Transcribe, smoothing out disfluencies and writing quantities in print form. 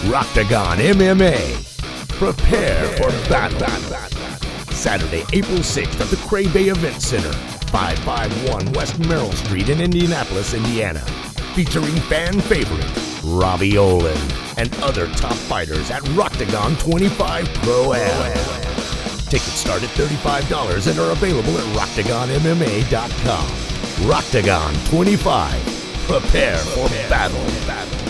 Rocktagon MMA. Prepare for battle. Saturday, April 6th at the Cray Bay Event Center, 551 West Merrill Street in Indianapolis, Indiana. Featuring fan favorite Robbie Olen and other top fighters at Rocktagon XXV Pro Am. Tickets start at $35 and are available at RocktagonMMA.com. Rocktagon XXV. Prepare for battle.